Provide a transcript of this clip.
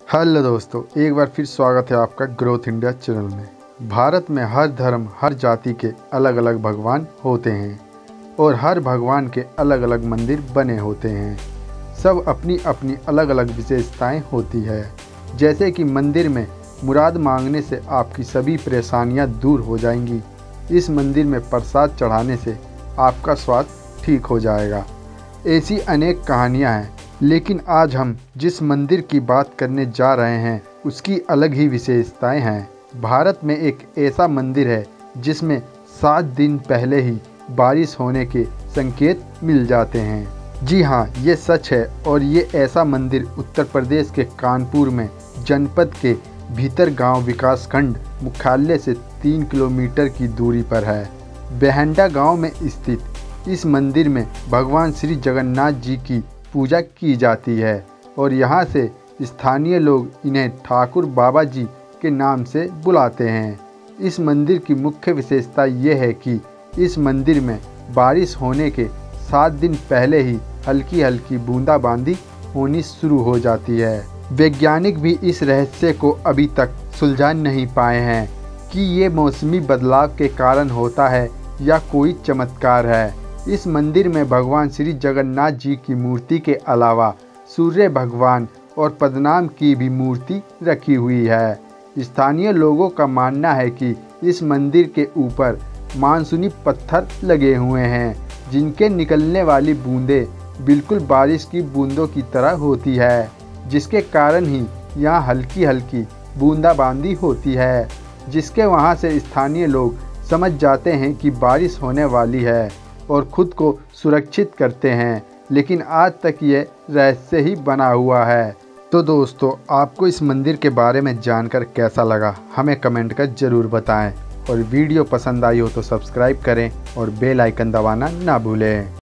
Hello दोस्तों, एक बार फिर स्वागत है आपका ग्रोथ इंडिया चैनल में। भारत में हर धर्म हर जाति के अलग अलग भगवान होते हैं और हर भगवान के अलग अलग मंदिर बने होते हैं। सब अपनी अपनी अलग अलग विशेषताएं होती है। जैसे कि मंदिर में मुराद मांगने से आपकी सभी परेशानियां दूर हो जाएंगी। इस मंदिर में प्रसाद चढ़ाने से आपका स्वास्थ्य ठीक हो जाएगा। ऐसी अनेक कहानियाँ हैं, लेकिन आज हम जिस मंदिर की बात करने जा रहे हैं उसकी अलग ही विशेषताएं हैं। भारत में एक ऐसा मंदिर है जिसमें 7 दिन पहले ही बारिश होने के संकेत मिल जाते हैं। जी हाँ, ये सच है और ये ऐसा मंदिर उत्तर प्रदेश के कानपुर में जनपद के भीतर गांव विकासखंड मुख्यालय से 3 किलोमीटर की दूरी पर है। बेहंडा गांव में स्थित इस मंदिर में भगवान श्री जगन्नाथ जी की पूजा की जाती है और यहाँ से स्थानीय लोग इन्हें ठाकुर बाबा जी के नाम से बुलाते हैं। इस मंदिर की मुख्य विशेषता ये है कि इस मंदिर में बारिश होने के 7 दिन पहले ही हल्की हल्की बूंदाबांदी होनी शुरू हो जाती है। वैज्ञानिक भी इस रहस्य को अभी तक सुलझा नहीं पाए हैं कि ये मौसमी बदलाव के कारण होता है या कोई चमत्कार है। इस मंदिर में भगवान श्री जगन्नाथ जी की मूर्ति के अलावा सूर्य भगवान और पद्मनाभ की भी मूर्ति रखी हुई है। स्थानीय लोगों का मानना है कि इस मंदिर के ऊपर मानसूनी पत्थर लगे हुए हैं, जिनके निकलने वाली बूंदें बिल्कुल बारिश की बूंदों की तरह होती है, जिसके कारण ही यहाँ हल्की हल्की बूंदाबांदी होती है, जिसके वहाँ से स्थानीय लोग समझ जाते हैं कि बारिश होने वाली है और खुद को सुरक्षित करते हैं। लेकिन आज तक ये रहस्य ही बना हुआ है। तो दोस्तों, आपको इस मंदिर के बारे में जानकर कैसा लगा हमें कमेंट कर ज़रूर बताएं और वीडियो पसंद आई हो तो सब्सक्राइब करें और बेल आइकन दबाना ना भूलें।